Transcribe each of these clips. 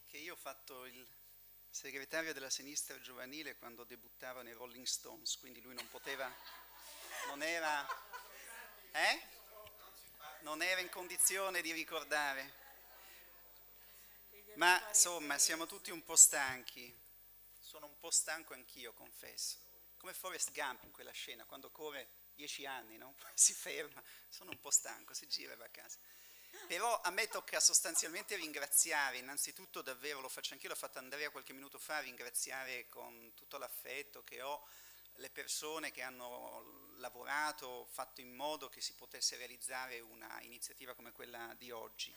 che io ho fatto il segretario della sinistra giovanile quando debuttavano i Rolling Stones, quindi lui non poteva, non era, eh? Non era in condizione di ricordare. Ma insomma, siamo tutti un po' stanchi. Sono un po' stanco anch'io, confesso. Come Forrest Gump in quella scena, quando corre 10 anni, no? Poi si ferma, sono un po' stanco, si gira e va a casa. Però a me tocca sostanzialmente ringraziare, innanzitutto davvero, lo faccio anch'io, l'ha fatto Andrea qualche minuto fa, ringraziare con tutto l'affetto che ho le persone che hanno lavorato, fatto in modo che si potesse realizzare una iniziativa come quella di oggi.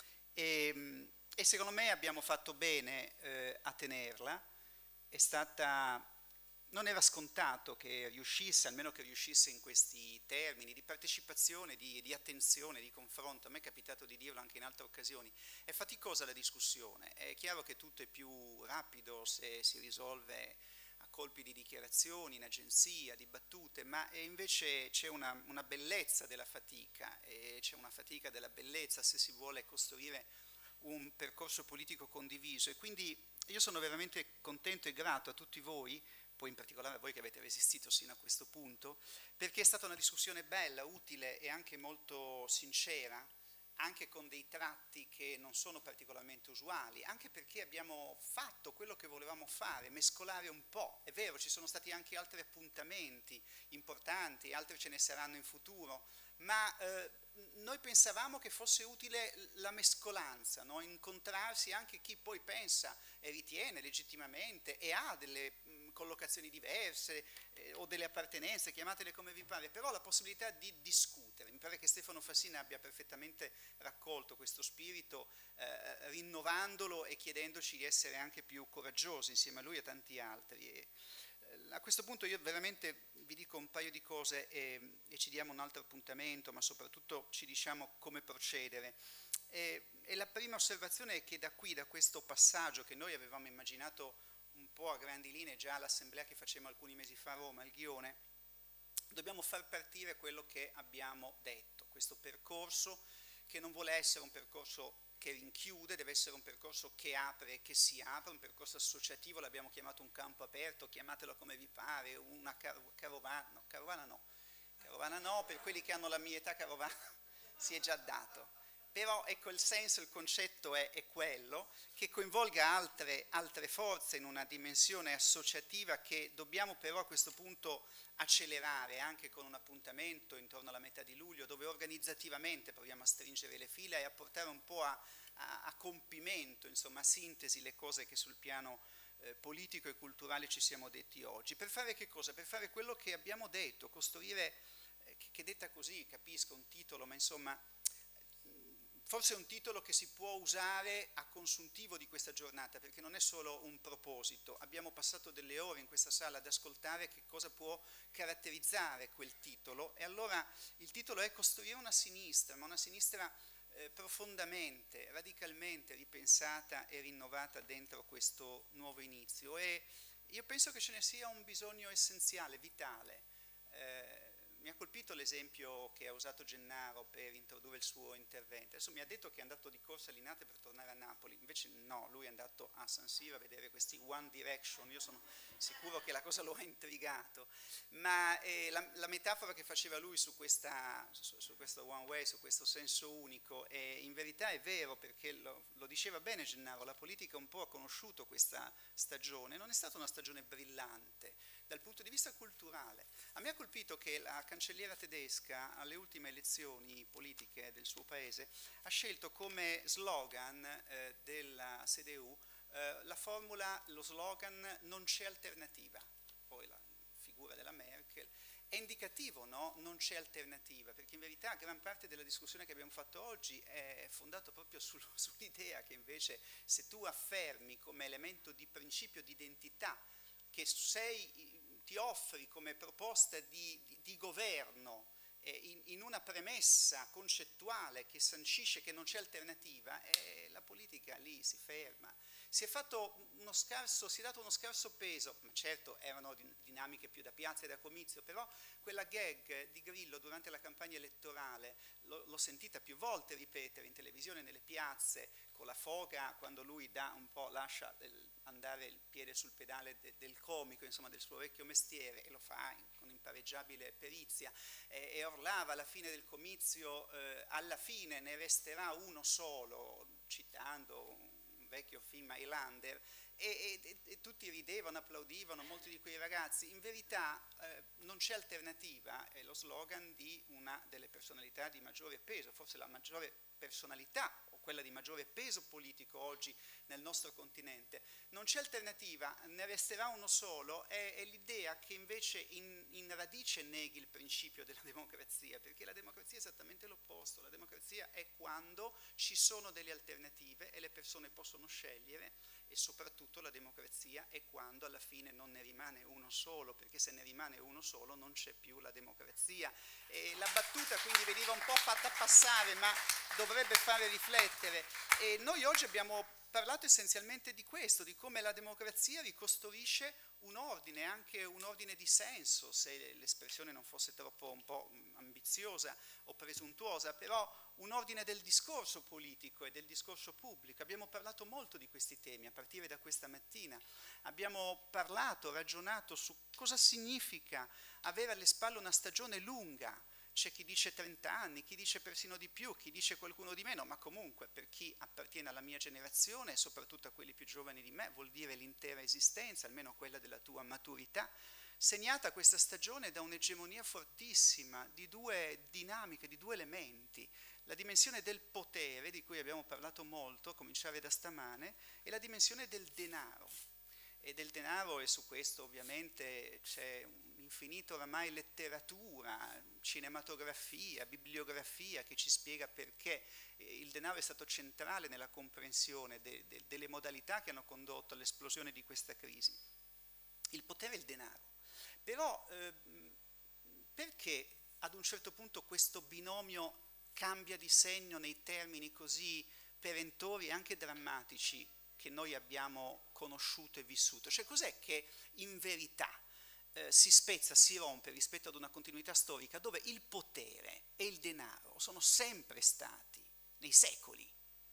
E secondo me abbiamo fatto bene a tenerla, è stata, non era scontato che riuscisse, almeno che riuscisse in questi termini di partecipazione, di attenzione, di confronto. A me è capitato di dirlo anche in altre occasioni. È faticosa la discussione, è chiaro che tutto è più rapido se si risolve a colpi di dichiarazioni, in agenzia, di battute, ma invece c'è una bellezza della fatica, e c'è una fatica della bellezza se si vuole costruire un percorso politico condiviso, e quindi io sono veramente contento e grato a tutti voi, poi in particolare a voi che avete resistito sino a questo punto, perché è stata una discussione bella, utile e anche molto sincera, anche con dei tratti che non sono particolarmente usuali, anche perché abbiamo fatto quello che volevamo fare, mescolare un po'. È vero, ci sono stati anche altri appuntamenti importanti, altri ce ne saranno in futuro, ma noi pensavamo che fosse utile la mescolanza, no? Incontrarsi anche chi poi pensa e ritiene legittimamente e ha delle collocazioni diverse o delle appartenenze, chiamatele come vi pare, però la possibilità di discutere. Mi pare che Stefano Fassina abbia perfettamente raccolto questo spirito, rinnovandolo e chiedendoci di essere anche più coraggiosi insieme a lui e a tanti altri. A questo punto io veramente vi dico un paio di cose e ci diamo un altro appuntamento, ma soprattutto ci diciamo come procedere. E la prima osservazione è che da qui, da questo passaggio che noi avevamo immaginato un po' a grandi linee già all'assemblea che facemmo alcuni mesi fa a Roma, al Ghione, dobbiamo far partire quello che abbiamo detto, questo percorso che non vuole essere un percorso che rinchiude, deve essere un percorso che apre e che si apre, un percorso associativo, l'abbiamo chiamato un campo aperto, chiamatelo come vi pare, una carovana no, per quelli che hanno la mia età carovana si è già dato. Però ecco il senso, il concetto è quello, che coinvolga altre forze in una dimensione associativa che dobbiamo però a questo punto accelerare anche con un appuntamento intorno alla metà di luglio dove organizzativamente proviamo a stringere le fila e a portare un po' a compimento, insomma a sintesi le cose che sul piano politico e culturale ci siamo detti oggi. Per fare che cosa? Per fare quello che abbiamo detto, costruire, che detta così, capisco un titolo, ma insomma forse è un titolo che si può usare a consuntivo di questa giornata, perché non è solo un proposito. Abbiamo passato delle ore in questa sala ad ascoltare che cosa può caratterizzare quel titolo, e allora il titolo è Costruire una sinistra, ma una sinistra profondamente, radicalmente ripensata e rinnovata dentro questo nuovo inizio. E io penso che ce ne sia un bisogno essenziale, vitale. Mi ha colpito l'esempio che ha usato Gennaro per introdurre il suo intervento. Adesso mi ha detto che è andato di corsa a Linate per tornare a Napoli, invece no, lui è andato a San Siro a vedere questi One Direction. Io sono sicuro che la cosa lo ha intrigato, ma la metafora che faceva lui su questo One Way, su questo senso unico, in verità è vero, perché lo diceva bene Gennaro, la politica un po' ha conosciuto questa stagione, non è stata una stagione brillante dal punto di vista culturale. A me ha colpito che la cancelliera tedesca alle ultime elezioni politiche del suo paese ha scelto come slogan della CDU la formula, lo slogan "non c'è alternativa". Poi la figura della Merkel è indicativo, no? Non c'è alternativa, perché in verità gran parte della discussione che abbiamo fatto oggi è fondata proprio sull'idea che invece se tu affermi come elemento di principio di identità che ti offri come proposta di governo in una premessa concettuale che sancisce che non c'è alternativa, la politica lì si ferma. si è dato uno scarso peso, ma certo erano dinamiche più da piazza e da comizio, però quella gag di Grillo durante la campagna elettorale l'ho sentita più volte ripetere in televisione, nelle piazze, con la foga, quando lui lascia andare il piede sul pedale del comico, insomma del suo vecchio mestiere, e lo fa con impareggiabile perizia, e urlava alla fine del comizio, alla fine ne resterà uno solo, citando un vecchio film Highlander, e tutti ridevano, applaudivano, molti di quei ragazzi. In verità non c'è alternativa, è lo slogan di una delle personalità di maggiore peso, forse la maggiore personalità o quella di maggiore peso politico oggi nel nostro continente. Non c'è alternativa, ne resterà uno solo, è l'idea che invece in radice neghi il principio della democrazia, perché la democrazia è esattamente l'opposto. La democrazia è quando ci sono delle alternative e le persone possono scegliere, e soprattutto la democrazia è quando alla fine non ne rimane uno solo, perché se ne rimane uno solo non c'è più la democrazia. E la battuta quindi veniva un po' fatta passare, ma dovrebbe fare riflettere. E noi oggi abbiamo parlato essenzialmente di questo, di come la democrazia ricostruisce un ordine, anche un ordine di senso, se l'espressione non fosse troppo un po' ambiziosa o presuntuosa, però un ordine del discorso politico e del discorso pubblico. Abbiamo parlato molto di questi temi a partire da questa mattina, abbiamo ragionato su cosa significa avere alle spalle una stagione lunga. C'è chi dice 30 anni, chi dice persino di più, chi dice qualcuno di meno, ma comunque per chi appartiene alla mia generazione e soprattutto a quelli più giovani di me vuol dire l'intera esistenza, almeno quella della tua maturità, segnata questa stagione da un'egemonia fortissima di due dinamiche, di due elementi: la dimensione del potere, di cui abbiamo parlato molto, a cominciare da stamane, e la dimensione del denaro. E su questo ovviamente c'è un'infinita oramai letteratura, cinematografia, bibliografia che ci spiega perché il denaro è stato centrale nella comprensione delle modalità che hanno condotto all'esplosione di questa crisi. Il potere e il denaro. Però perché ad un certo punto questo binomio cambia di segno nei termini così perentori e anche drammatici che noi abbiamo conosciuto e vissuto? Cioè, cos'è che in verità si spezza, si rompe rispetto ad una continuità storica dove il potere e il denaro sono sempre stati, nei secoli,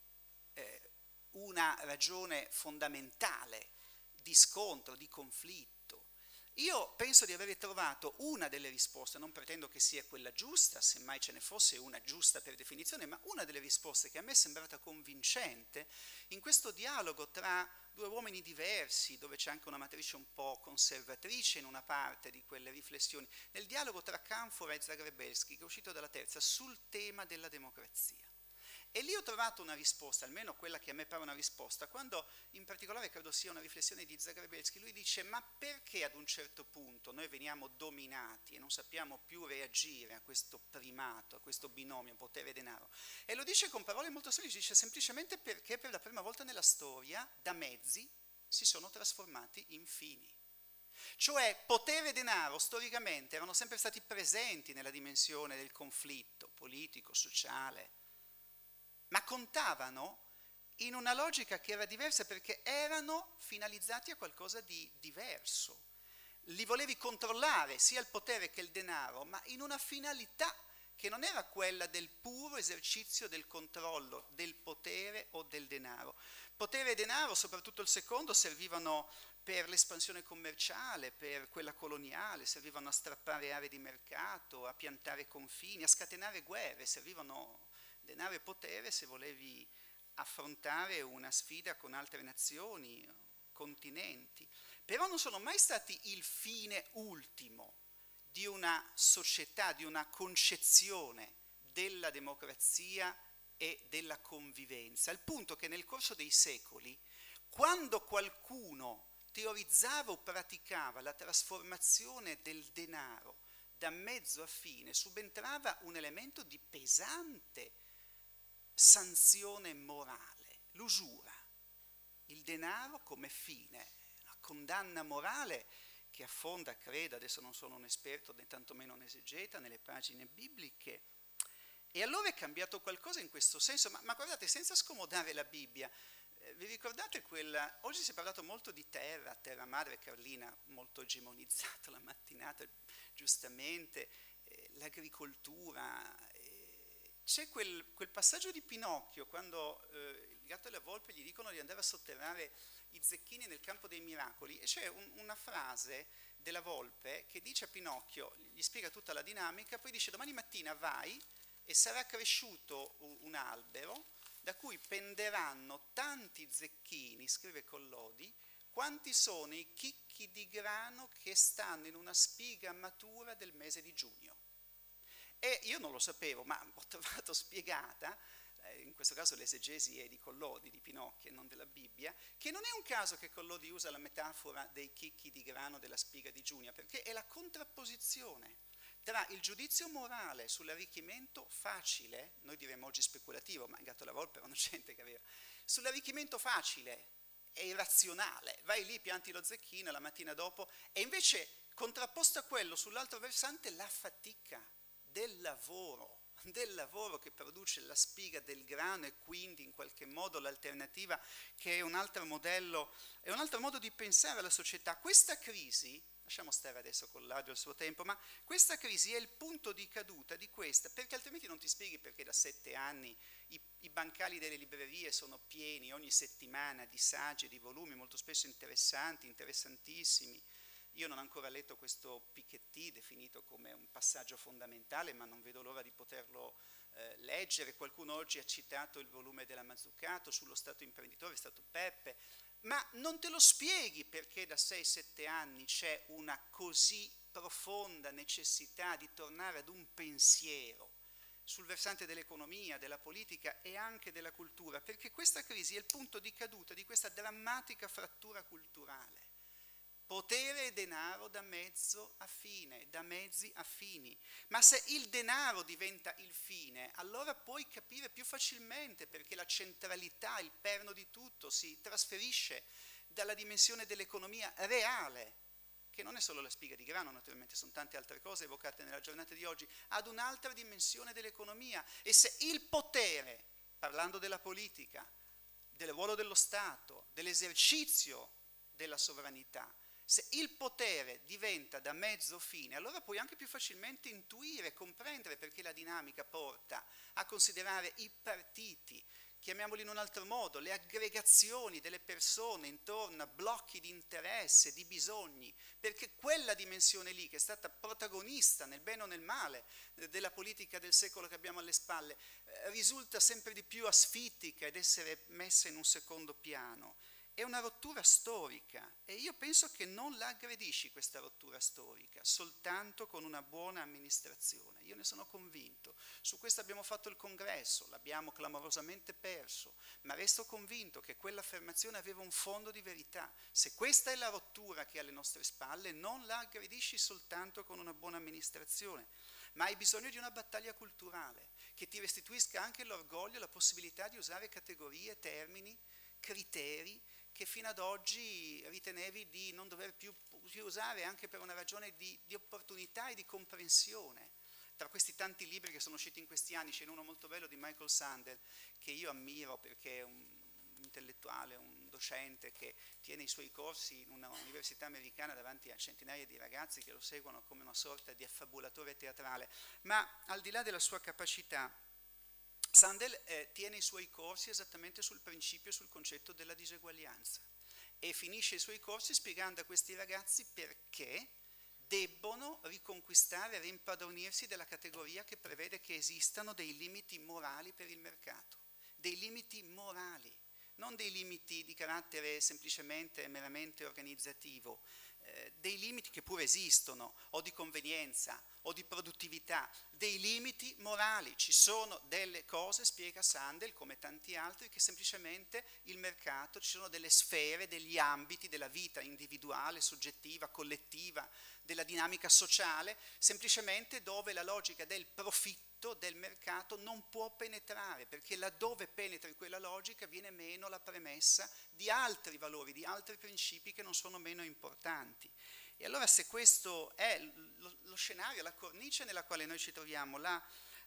una ragione fondamentale di scontro, di conflitto? Io penso di aver trovato una delle risposte, non pretendo che sia quella giusta, semmai ce ne fosse una giusta per definizione, ma una delle risposte che a me è sembrata convincente in questo dialogo tra due uomini diversi, dove c'è anche una matrice un po' conservatrice in una parte di quelle riflessioni, nel dialogo tra Canfora e Zagrebelsky, che è uscito dalla terza, sul tema della democrazia. E lì ho trovato una risposta, almeno quella che a me pare una risposta, quando in particolare credo sia una riflessione di Zagrebelsky. Lui dice: ma perché ad un certo punto noi veniamo dominati e non sappiamo più reagire a questo primato, a questo binomio potere-denaro? E lo dice con parole molto semplici, dice semplicemente perché per la prima volta nella storia da mezzi si sono trasformati in fini. Cioè potere e denaro storicamente erano sempre stati presenti nella dimensione del conflitto politico, sociale, ma contavano in una logica che era diversa perché erano finalizzati a qualcosa di diverso. Li volevi controllare sia il potere che il denaro, ma in una finalità che non era quella del puro esercizio del controllo del potere o del denaro. Potere e denaro, soprattutto il secondo, servivano per l'espansione commerciale, per quella coloniale, servivano a strappare aree di mercato, a piantare confini, a scatenare guerre, servivano denaro e potere se volevi affrontare una sfida con altre nazioni, continenti. Però non sono mai stati il fine ultimo di una società, di una concezione della democrazia e della convivenza, al punto che nel corso dei secoli, quando qualcuno teorizzava o praticava la trasformazione del denaro da mezzo a fine, subentrava un elemento di pesante sanzione morale, l'usura, il denaro come fine, la condanna morale che affonda, credo, adesso non sono un esperto né tantomeno un esegeta, nelle pagine bibliche. E allora è cambiato qualcosa in questo senso, ma guardate, senza scomodare la Bibbia, Vi ricordate quella... Oggi si è parlato molto di terra madre. Carlina molto egemonizzato la mattinata, giustamente, l'agricoltura. C'è quel passaggio di Pinocchio quando il gatto e la volpe gli dicono di andare a sotterrare i zecchini nel campo dei miracoli, e c'è una frase della volpe che dice a Pinocchio, gli spiega tutta la dinamica, poi dice: domani mattina vai e sarà cresciuto un albero da cui penderanno tanti zecchini, scrive Collodi, quanti sono i chicchi di grano che stanno in una spiga matura del mese di giugno. E io non lo sapevo, ma ho trovato spiegata, in questo caso l'esegesi è di Collodi, di Pinocchio e non della Bibbia, che non è un caso che Collodi usa la metafora dei chicchi di grano della spiga di giugno, perché è la contrapposizione tra il giudizio morale sull'arricchimento facile, noi diremmo oggi speculativo, ma in Gatto e la Volpe erano gente che aveva, sull'arricchimento facile e irrazionale, vai lì, pianti lo zecchino la mattina dopo, e invece contrapposto a quello sull'altro versante la fatica del lavoro che produce la spiga del grano, e quindi in qualche modo l'alternativa, che è un altro modello, è un altro modo di pensare alla società. Questa crisi, lasciamo stare adesso con l'Adio il suo tempo, ma questa crisi è il punto di caduta di questa, perché altrimenti non ti spieghi perché da 7 anni i bancali delle librerie sono pieni ogni settimana di saggi e di volumi molto spesso interessanti, interessantissimi. Io non ho ancora letto questo Piketty, definito come un passaggio fondamentale, ma non vedo l'ora di poterlo leggere. Qualcuno oggi ha citato il volume della Mazzucato sullo Stato imprenditore, è stato Peppe, ma non te lo spieghi perché da 6-7 anni c'è una così profonda necessità di tornare ad un pensiero sul versante dell'economia, della politica e anche della cultura, perché questa crisi è il punto di caduta di questa drammatica frattura culturale. Potere e denaro da mezzo a fine, da mezzi a fini. Ma se il denaro diventa il fine, allora puoi capire più facilmente perché la centralità, il perno di tutto si trasferisce dalla dimensione dell'economia reale, che non è solo la spiga di grano, naturalmente sono tante altre cose evocate nella giornata di oggi, ad un'altra dimensione dell'economia. E se il potere, parlando della politica, del ruolo dello Stato, dell'esercizio della sovranità, se il potere diventa da mezzo fine, allora puoi anche più facilmente intuire, comprendere perché la dinamica porta a considerare i partiti, chiamiamoli in un altro modo, le aggregazioni delle persone intorno a blocchi di interesse, di bisogni, perché quella dimensione lì, che è stata protagonista nel bene o nel male della politica del secolo che abbiamo alle spalle, risulta sempre di più asfittica ed essere messa in un secondo piano. È una rottura storica e io penso che non la aggredisci questa rottura storica soltanto con una buona amministrazione. Io ne sono convinto. Su questo abbiamo fatto il congresso, l'abbiamo clamorosamente perso, ma resto convinto che quell'affermazione aveva un fondo di verità. Se questa è la rottura che è alle nostre spalle, non la aggredisci soltanto con una buona amministrazione, ma hai bisogno di una battaglia culturale che ti restituisca anche l'orgoglio e la possibilità di usare categorie, termini, criteri che fino ad oggi ritenevi di non dover più usare, anche per una ragione di opportunità e di comprensione. Tra questi tanti libri che sono usciti in questi anni c'è uno molto bello di Michael Sandel che io ammiro perché è un intellettuale, un docente che tiene i suoi corsi in una università americana davanti a centinaia di ragazzi che lo seguono come una sorta di affabulatore teatrale, ma al di là della sua capacità, Sandel tiene i suoi corsi esattamente sul principio, sul concetto della diseguaglianza, e finisce i suoi corsi spiegando a questi ragazzi perché debbono riconquistare e rimpadronirsi della categoria che prevede che esistano dei limiti morali per il mercato, dei limiti morali, non dei limiti di carattere semplicemente e meramente organizzativo, dei limiti che pure esistono, o di convenienza, o di produttività, dei limiti morali. Ci sono delle cose, spiega Sandel, come tanti altri, che semplicemente il mercato, ci sono delle sfere, degli ambiti della vita individuale, soggettiva, collettiva, della dinamica sociale, semplicemente dove la logica del profitto del mercato non può penetrare, perché laddove penetra in quella logica viene meno la premessa di altri valori, di altri principi che non sono meno importanti. E allora se questo è lo scenario, la cornice nella quale noi ci troviamo, la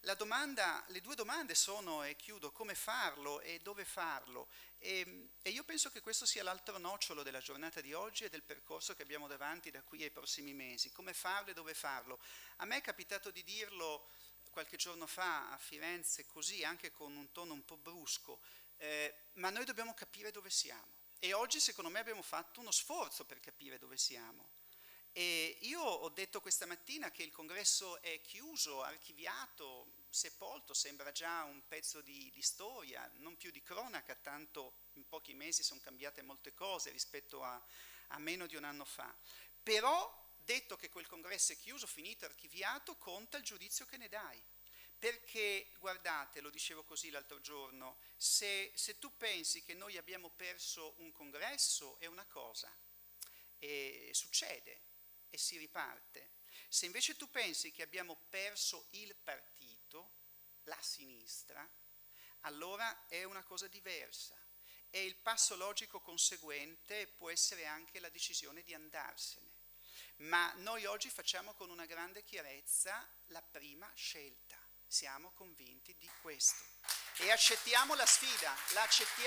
Le due domande sono, e chiudo, come farlo e dove farlo. E io penso che questo sia l'altro nocciolo della giornata di oggi e del percorso che abbiamo davanti da qui ai prossimi mesi. Come farlo e dove farlo. A me è capitato di dirlo qualche giorno fa a Firenze, così, anche con un tono un po' brusco, ma noi dobbiamo capire dove siamo. E oggi, secondo me, abbiamo fatto uno sforzo per capire dove siamo. E io ho detto questa mattina che il congresso è chiuso, archiviato, sepolto, sembra già un pezzo di storia, non più di cronaca, tanto in pochi mesi sono cambiate molte cose rispetto a meno di un anno fa. Però, detto che quel congresso è chiuso, finito, archiviato, conta il giudizio che ne dai. Perché, guardate, lo dicevo così l'altro giorno, se tu pensi che noi abbiamo perso un congresso è una cosa, e succede, e si riparte. Se invece tu pensi che abbiamo perso il partito, la sinistra, allora è una cosa diversa. E il passo logico conseguente può essere anche la decisione di andarsene. Ma noi oggi facciamo con una grande chiarezza la prima scelta. Siamo convinti di questo. E accettiamo la sfida, la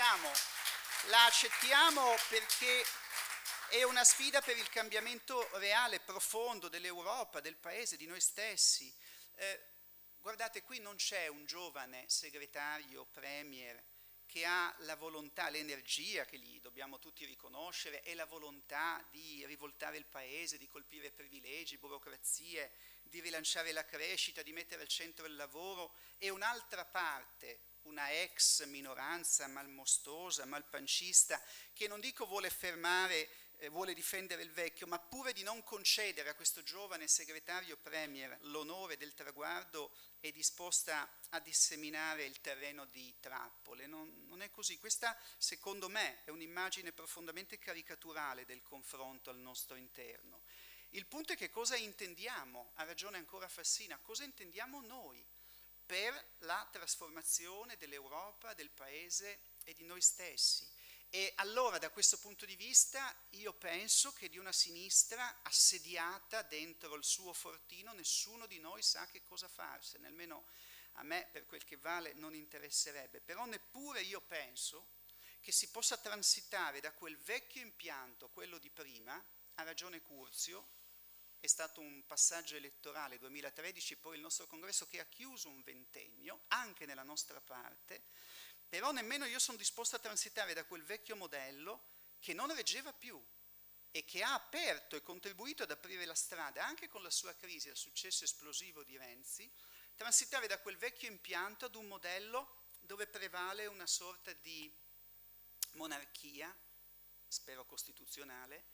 accettiamo perché è una sfida per il cambiamento reale, profondo dell'Europa, del Paese, di noi stessi. Guardate, qui non c'è un giovane segretario, premier, che ha la volontà, l'energia che gli dobbiamo tutti riconoscere, e la volontà di rivoltare il Paese, di colpire privilegi, burocrazie, di rilanciare la crescita, di mettere al centro il lavoro, e un'altra parte, una ex minoranza malmostosa, malpancista, che non dico vuole fermare, vuole difendere il vecchio, ma pure di non concedere a questo giovane segretario premier l'onore del traguardo è disposta a disseminare il terreno di trappole. Non è così. Questa, secondo me, è un'immagine profondamente caricaturale del confronto al nostro interno. Il punto è che cosa intendiamo, ha ragione ancora Fassina, cosa intendiamo noi per la trasformazione dell'Europa, del Paese e di noi stessi. E allora, da questo punto di vista, io penso che di una sinistra assediata dentro il suo fortino nessuno di noi sa che cosa farsene, almeno a me, per quel che vale, non interesserebbe. Però neppure io penso che si possa transitare da quel vecchio impianto, quello di prima, ha ragione Curzio, è stato un passaggio elettorale 2013, poi il nostro congresso che ha chiuso un ventennio, anche nella nostra parte, però nemmeno io sono disposto a transitare da quel vecchio modello che non reggeva più e che ha aperto e contribuito ad aprire la strada, anche con la sua crisi, al successo esplosivo di Renzi, transitare da quel vecchio impianto ad un modello dove prevale una sorta di monarchia, spero costituzionale,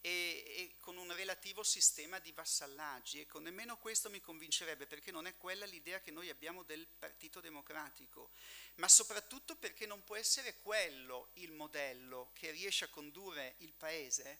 e con un relativo sistema di vassallaggi. Ecco, nemmeno questo mi convincerebbe, perché non è quella l'idea che noi abbiamo del Partito Democratico, ma soprattutto perché non può essere quello il modello che riesce a condurre il Paese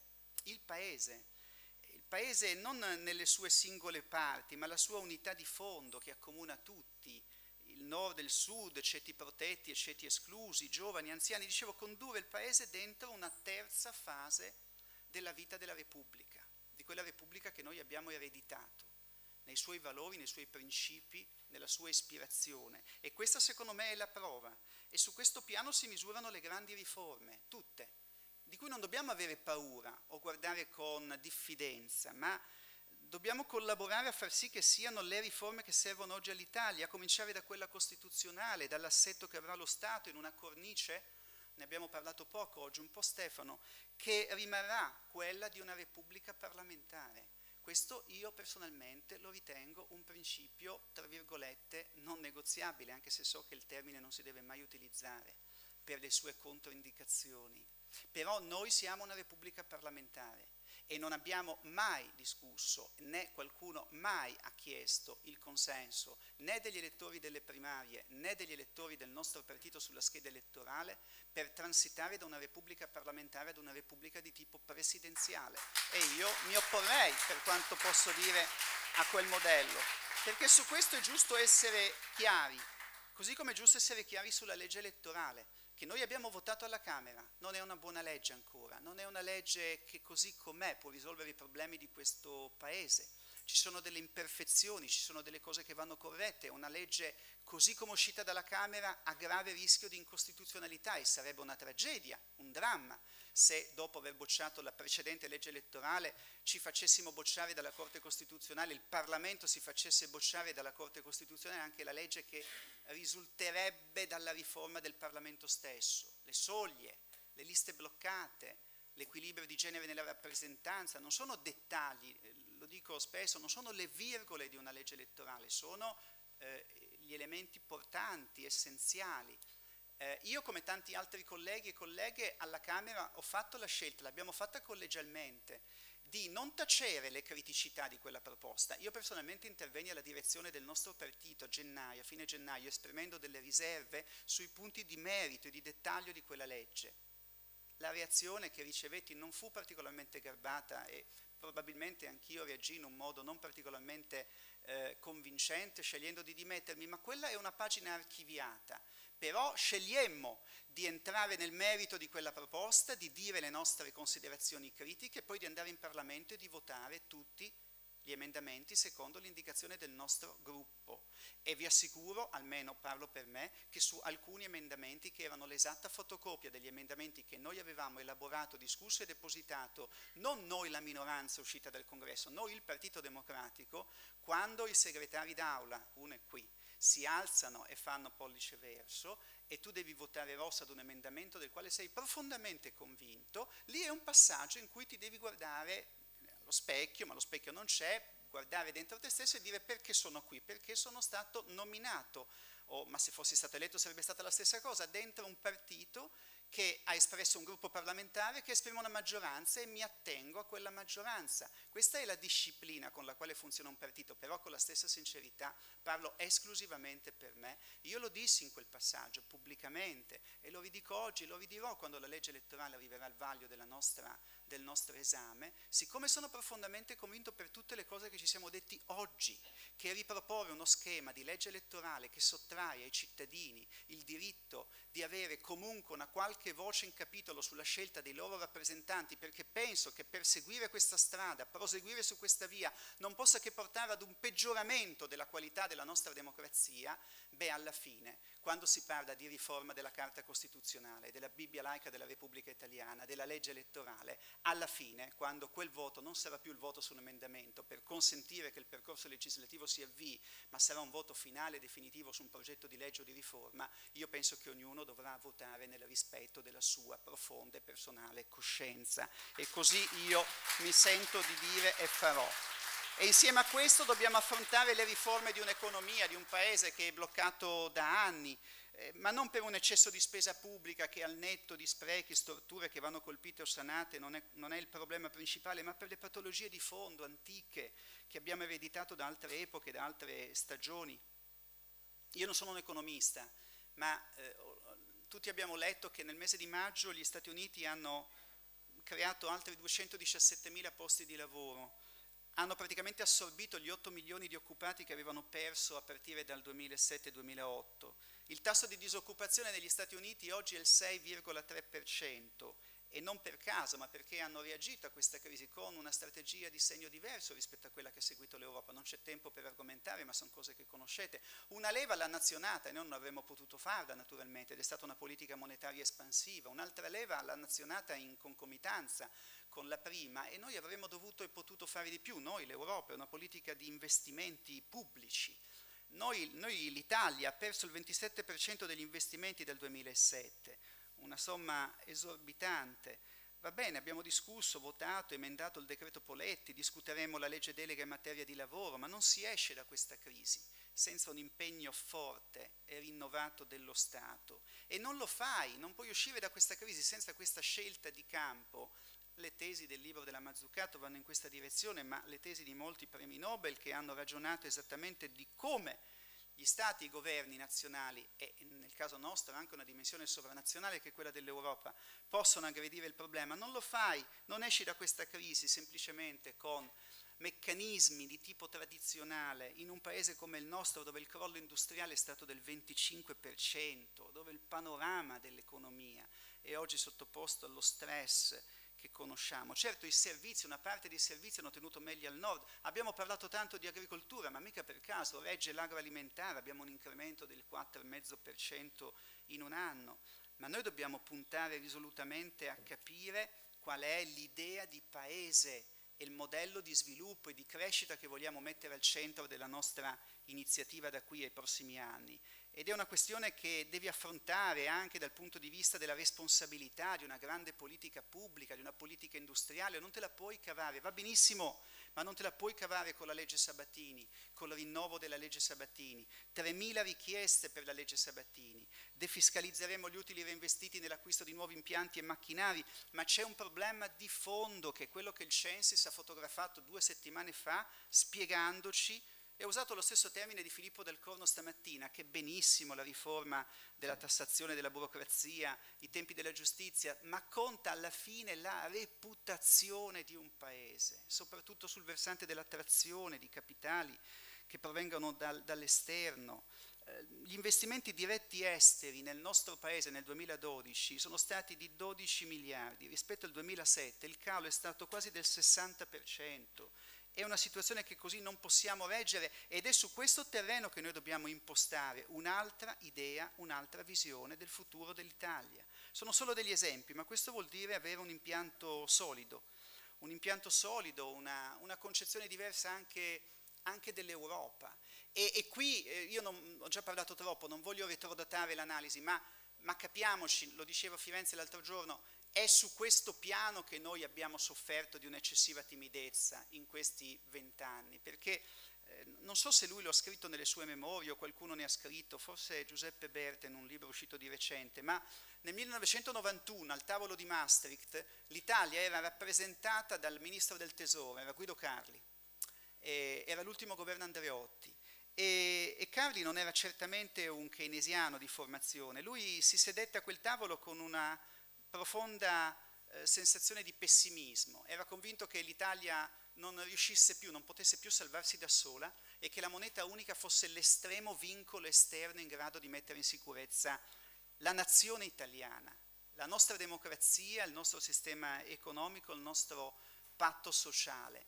non nelle sue singole parti, ma la sua unità di fondo che accomuna tutti, il nord e il sud, ceti protetti e ceti esclusi, giovani, anziani. Dicevo, condurre il Paese dentro una terza fase della vita della Repubblica, di quella Repubblica che noi abbiamo ereditato, nei suoi valori, nei suoi principi, nella sua ispirazione. E questa secondo me è la prova. E su questo piano si misurano le grandi riforme, tutte, di cui non dobbiamo avere paura o guardare con diffidenza, ma dobbiamo collaborare a far sì che siano le riforme che servono oggi all'Italia, a cominciare da quella costituzionale, dall'assetto che avrà lo Stato in una cornice, ne abbiamo parlato poco oggi, un po' Stefano, che rimarrà quella di una repubblica parlamentare. Questo io personalmente lo ritengo un principio, tra virgolette, non negoziabile, anche se so che il termine non si deve mai utilizzare per le sue controindicazioni. Però noi siamo una repubblica parlamentare e non abbiamo mai discusso, né qualcuno mai ha chiesto il consenso né degli elettori delle primarie né degli elettori del nostro partito sulla scheda elettorale per transitare da una repubblica parlamentare ad una repubblica di tipo presidenziale. E io mi opporrei, per quanto posso dire, a quel modello, perché su questo è giusto essere chiari, così come è giusto essere chiari sulla legge elettorale, che noi abbiamo votato alla Camera. Non è una buona legge ancora, non è una legge che così com'è può risolvere i problemi di questo Paese, ci sono delle imperfezioni, ci sono delle cose che vanno corrette. Una legge così come uscita dalla Camera ha grave rischio di incostituzionalità e sarebbe una tragedia, un dramma, se dopo aver bocciato la precedente legge elettorale ci facessimo bocciare dalla Corte Costituzionale, il Parlamento si facesse bocciare dalla Corte Costituzionale anche la legge che risulterebbe dalla riforma del Parlamento stesso. Le soglie, le liste bloccate, l'equilibrio di genere nella rappresentanza non sono dettagli, lo dico spesso, non sono le virgole di una legge elettorale, sono gli elementi portanti, essenziali. Io come tanti altri colleghi e colleghe alla Camera ho fatto la scelta, l'abbiamo fatta collegialmente, di non tacere le criticità di quella proposta. Io personalmente intervenni alla direzione del nostro partito a gennaio, a fine gennaio, esprimendo delle riserve sui punti di merito e di dettaglio di quella legge. La reazione che ricevetti non fu particolarmente garbata e probabilmente anch'io reagii in un modo non particolarmente convincente, scegliendo di dimettermi, ma quella è una pagina archiviata. Però scegliemmo di entrare nel merito di quella proposta, di dire le nostre considerazioni critiche e poi di andare in Parlamento e di votare tutti gli emendamenti secondo l'indicazione del nostro gruppo. E vi assicuro, almeno parlo per me, che su alcuni emendamenti che erano l'esatta fotocopia degli emendamenti che noi avevamo elaborato, discusso e depositato, non noi la minoranza uscita dal Congresso, noi il Partito Democratico, quando i segretari d'aula, uno è qui, si alzano e fanno pollice verso e tu devi votare rossa ad un emendamento del quale sei profondamente convinto, lì è un passaggio in cui ti devi guardare allo specchio, ma lo specchio non c'è, guardare dentro te stesso e dire perché sono qui, perché sono stato nominato, ma se fossi stato eletto sarebbe stata la stessa cosa, dentro un partito che ha espresso un gruppo parlamentare che esprime una maggioranza e mi attengo a quella maggioranza. Questa è la disciplina con la quale funziona un partito, però con la stessa sincerità parlo esclusivamente per me. Io lo dissi in quel passaggio pubblicamente e lo ridico oggi, lo ridirò quando la legge elettorale arriverà al vaglio del nostro esame, siccome sono profondamente convinto per tutte le cose che ci siamo detti oggi, che riproporre uno schema di legge elettorale che sottrae ai cittadini il diritto di avere comunque una qualche voce in capitolo sulla scelta dei loro rappresentanti, perché penso che perseguire questa strada, proseguire su questa via, non possa che portare ad un peggioramento della qualità della nostra democrazia, beh, alla fine, quando si parla di riforma della Carta Costituzionale, della Bibbia laica della Repubblica Italiana, della legge elettorale, alla fine, quando quel voto non sarà più il voto su un emendamento per consentire che il percorso legislativo si avvii, ma sarà un voto finale e definitivo su un progetto di legge o di riforma, io penso che ognuno dovrà votare nel rispetto della sua profonda e personale coscienza. E così io mi sento di dire e farò. E insieme a questo dobbiamo affrontare le riforme di un'economia, di un paese che è bloccato da anni, ma non per un eccesso di spesa pubblica che al netto di sprechi, storture che vanno colpite o sanate non è il problema principale, ma per le patologie di fondo antiche che abbiamo ereditato da altre epoche, da altre stagioni. Io non sono un economista, ma tutti abbiamo letto che nel mese di maggio gli Stati Uniti hanno creato altri 217.000 posti di lavoro, hanno praticamente assorbito gli 8 milioni di occupati che avevano perso a partire dal 2007-2008. Il tasso di disoccupazione negli Stati Uniti oggi è il 6,3% e non per caso, ma perché hanno reagito a questa crisi con una strategia di segno diverso rispetto a quella che ha seguito l'Europa. Non c'è tempo per argomentare, ma sono cose che conoscete. Una leva l'hanno azionata e noi non avremmo potuto farla naturalmente ed è stata una politica monetaria espansiva. Un'altra leva l'hanno azionata in concomitanza con la prima e noi avremmo dovuto e potuto fare di più, noi l'Europa, una politica di investimenti pubblici. L'Italia ha perso il 27% degli investimenti del 2007, una somma esorbitante. Va bene, abbiamo discusso, votato, emendato il decreto Poletti, discuteremo la legge delega in materia di lavoro, ma non si esce da questa crisi senza un impegno forte e rinnovato dello Stato. E non lo fai, non puoi uscire da questa crisi senza questa scelta di campo. Le tesi del libro della Mazzucato vanno in questa direzione, ma le tesi di molti premi Nobel che hanno ragionato esattamente di come gli stati, i governi nazionali e nel caso nostro anche una dimensione sovranazionale che è quella dell'Europa possono aggredire il problema. Non lo fai, non esci da questa crisi semplicemente con meccanismi di tipo tradizionale in un paese come il nostro dove il crollo industriale è stato del 25%, dove il panorama dell'economia è oggi sottoposto allo stress che conosciamo. Certo i servizi, una parte dei servizi hanno tenuto meglio al nord, abbiamo parlato tanto di agricoltura, ma mica per caso, regge l'agroalimentare, abbiamo un incremento del 4,5% in un anno, ma noi dobbiamo puntare risolutamente a capire qual è l'idea di paese e il modello di sviluppo e di crescita che vogliamo mettere al centro della nostra iniziativa da qui ai prossimi anni. Ed è una questione che devi affrontare anche dal punto di vista della responsabilità di una grande politica pubblica, di una politica industriale. Non te la puoi cavare, va benissimo, ma non te la puoi cavare con la legge Sabatini, con il rinnovo della legge Sabatini, 3.000 richieste per la legge Sabatini, defiscalizzeremo gli utili reinvestiti nell'acquisto di nuovi impianti e macchinari, ma c'è un problema di fondo che è quello che il Censis ha fotografato 2 settimane fa spiegandoci. E ho usato lo stesso termine di Filippo Del Corno stamattina, che benissimo la riforma della tassazione della burocrazia, i tempi della giustizia, ma conta alla fine la reputazione di un paese, soprattutto sul versante dell'attrazione di capitali che provengono dall'esterno. Gli investimenti diretti esteri nel nostro paese nel 2012 sono stati di 12 miliardi, rispetto al 2007 il calo è stato quasi del 60%. È una situazione che così non possiamo reggere ed è su questo terreno che noi dobbiamo impostare un'altra idea, un'altra visione del futuro dell'Italia. Sono solo degli esempi, ma questo vuol dire avere un impianto solido, una concezione diversa anche dell'Europa. E qui io ho già parlato troppo, non voglio retrodatare l'analisi, ma capiamoci, lo dicevo a Firenze l'altro giorno, è su questo piano che noi abbiamo sofferto di un'eccessiva timidezza in questi 20 anni, perché non so se lui lo ha scritto nelle sue memorie o qualcuno ne ha scritto, forse Giuseppe Berta in un libro uscito di recente, ma nel 1991 al tavolo di Maastricht l'Italia era rappresentata dal ministro del Tesoro, era Guido Carli, era l'ultimo governo Andreotti. E Carli non era certamente un keynesiano di formazione, lui si sedette a quel tavolo con una profonda sensazione di pessimismo, era convinto che l'Italia non riuscisse più, non potesse più salvarsi da sola e che la moneta unica fosse l'estremo vincolo esterno in grado di mettere in sicurezza la nazione italiana, la nostra democrazia, il nostro sistema economico, il nostro patto sociale.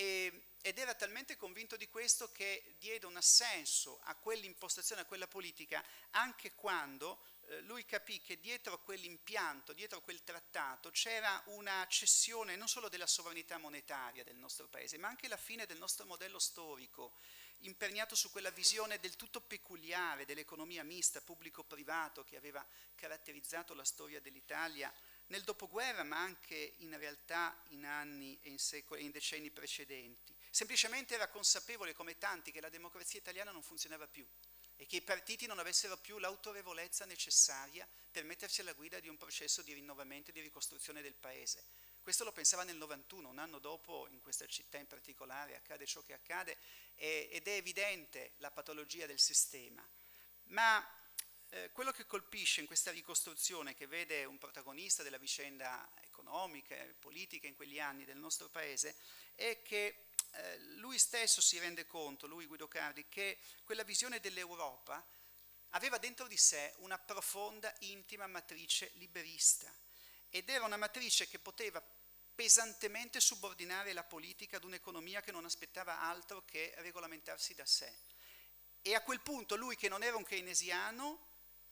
Ed era talmente convinto di questo che diede un assenso a quell'impostazione, a quella politica, anche quando lui capì che dietro a quell'impianto, dietro a quel trattato, c'era una cessione non solo della sovranità monetaria del nostro paese, ma anche la fine del nostro modello storico, imperniato su quella visione del tutto peculiare dell'economia mista, pubblico-privato, che aveva caratterizzato la storia dell'Italia nel dopoguerra, ma anche in realtà in anni e in secoli e in decenni precedenti. Semplicemente era consapevole, come tanti, che la democrazia italiana non funzionava più e che i partiti non avessero più l'autorevolezza necessaria per mettersi alla guida di un processo di rinnovamento e di ricostruzione del paese. Questo lo pensava nel 91, un anno dopo in questa città in particolare accade ciò che accade ed è evidente la patologia del sistema. Ma quello che colpisce in questa ricostruzione, che vede un protagonista della vicenda economica e politica in quegli anni del nostro paese, è che lui stesso si rende conto, lui Guido Carli, che quella visione dell'Europa aveva dentro di sé una profonda, intima matrice liberista ed era una matrice che poteva pesantemente subordinare la politica ad un'economia che non aspettava altro che regolamentarsi da sé. E a quel punto lui, che non era un keynesiano,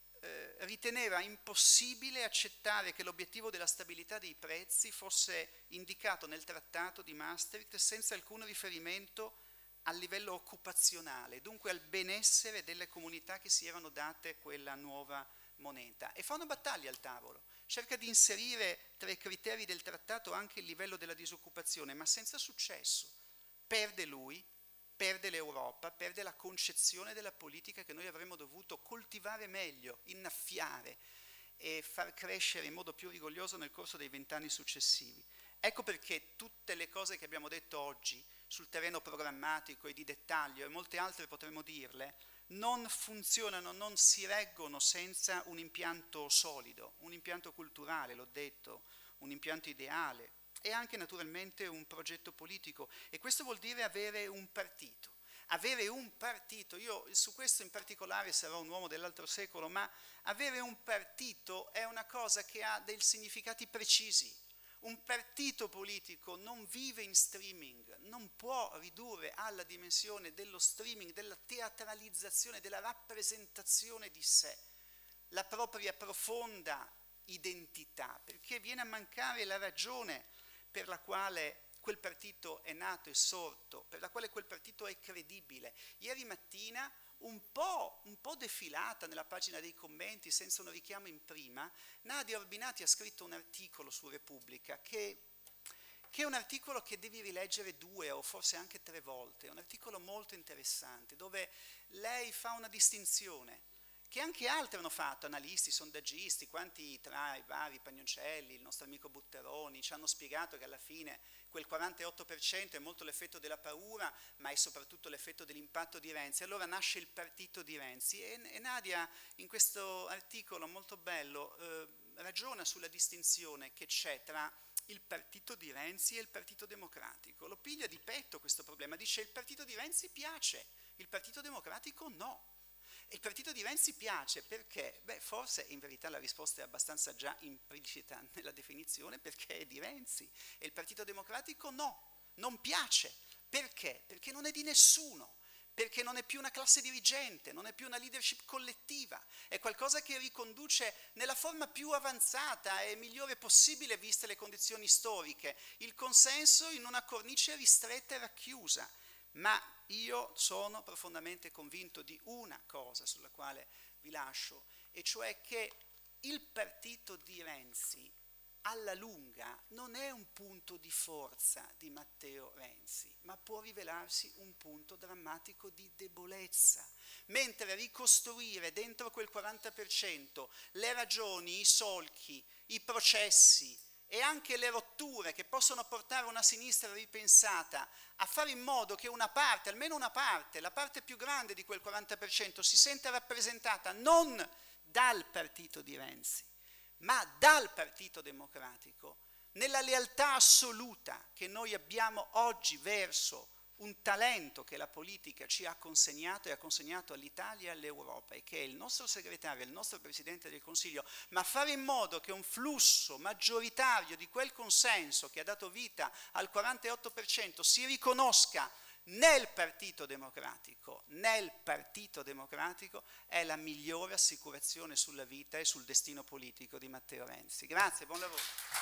riteneva impossibile accettare che l'obiettivo della stabilità dei prezzi fosse indicato nel trattato di Maastricht senza alcun riferimento al livello occupazionale, dunque al benessere delle comunità che si erano date quella nuova moneta. E fa una battaglia al tavolo, cerca di inserire tra i criteri del trattato anche il livello della disoccupazione, ma senza successo. Perde lui, perde l'Europa, perde la concezione della politica che noi avremmo dovuto coltivare meglio, innaffiare e far crescere in modo più rigoglioso nel corso dei 20 anni successivi. Ecco perché tutte le cose che abbiamo detto oggi sul terreno programmatico e di dettaglio, e molte altre potremmo dirle, non funzionano, non si reggono senza un impianto solido, un impianto culturale, l'ho detto, un impianto ideale, e anche naturalmente un progetto politico, e questo vuol dire avere un partito. Avere un partito, io su questo in particolare sarò un uomo dell'altro secolo, ma avere un partito è una cosa che ha dei significati precisi. Un partito politico non vive in streaming, non può ridurre alla dimensione dello streaming, della teatralizzazione, della rappresentazione di sé, la propria profonda identità, perché viene a mancare la ragione per la quale quel partito è nato e sorto, per la quale quel partito è credibile. Ieri mattina, un po' defilata nella pagina dei commenti, senza un richiamo in prima, Nadia Urbinati ha scritto un articolo su Repubblica che è un articolo che devi rileggere 2 o forse anche 3 volte, è un articolo molto interessante, dove lei fa una distinzione che anche altri hanno fatto, analisti, sondaggisti, quanti tra i vari Pagnoncelli, il nostro amico Butteroni, ci hanno spiegato che alla fine quel 48% è molto l'effetto della paura, ma è soprattutto l'effetto dell'impatto di Renzi. Allora nasce il partito di Renzi e Nadia in questo articolo molto bello ragiona sulla distinzione che c'è tra il partito di Renzi e il partito democratico. Lo piglia di petto questo problema, dice il partito di Renzi piace, il partito democratico no. E il partito di Renzi piace perché? Beh, forse in verità la risposta è abbastanza già implicita nella definizione, perché è di Renzi, e il partito democratico no, non piace. Perché? Perché non è di nessuno, perché non è più una classe dirigente, non è più una leadership collettiva, è qualcosa che riconduce nella forma più avanzata e migliore possibile viste le condizioni storiche, il consenso in una cornice ristretta e racchiusa. Ma io sono profondamente convinto di una cosa sulla quale vi lascio, e cioè che il partito di Renzi alla lunga non è un punto di forza di Matteo Renzi, ma può rivelarsi un punto drammatico di debolezza, mentre ricostruire dentro quel 40% le ragioni, i solchi, i processi e anche le rotture che possono portare una sinistra ripensata a fare in modo che una parte, almeno una parte, la parte più grande di quel 40% si senta rappresentata non dal partito di Renzi, ma dal Partito Democratico, nella lealtà assoluta che noi abbiamo oggi verso un talento che la politica ci ha consegnato e ha consegnato all'Italia e all'Europa, e che è il nostro segretario, il nostro Presidente del Consiglio, ma fare in modo che un flusso maggioritario di quel consenso che ha dato vita al 48% si riconosca nel Partito Democratico è la migliore assicurazione sulla vita e sul destino politico di Matteo Renzi. Grazie, buon lavoro.